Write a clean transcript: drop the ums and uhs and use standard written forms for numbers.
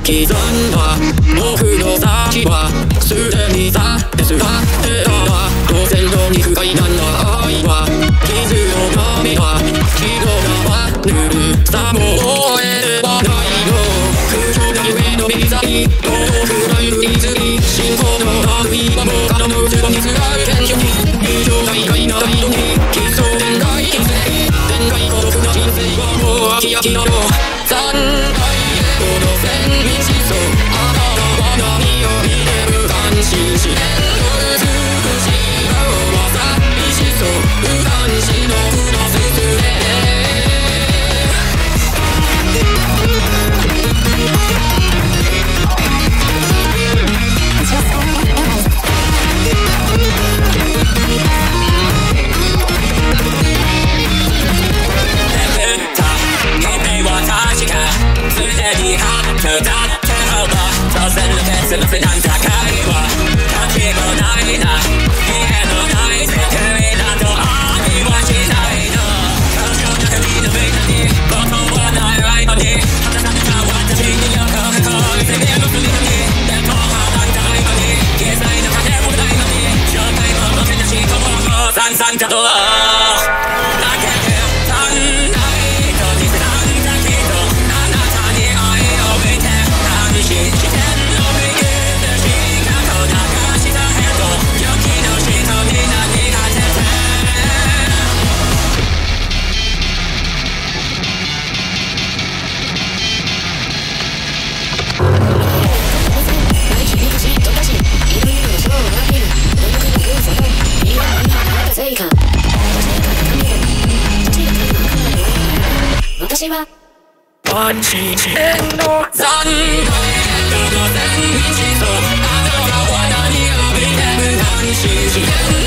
刻んだ僕の先はすでにさですがてたわ当然のに不快な愛は傷のためは気がわぬるさも終えればないの空想が夢の未来遠くない泉信仰の類はもうからのズボンにつらう謙虚に友情が意外な態度に奇想天外金星天外孤独な人生はもう飽き飽きなの三代へこの線道そうあなたは何を見てる感心してる美しい青は寂しそう不安しの不のすすれだってほど当然の結末なんだかいは先もないな家のない世界などありはしないの感情の海の上にことはないのに果たされた私によく恋せめの国にでも離れたいのに経済の金もないのに正体も持てなしとも散々とだけで足んないと似せなんだけどあなたに信じてんの右でしかと流したヘッド良きの人に何が出て私はあっちへの残骸どの線道とあなたは何を見てる何し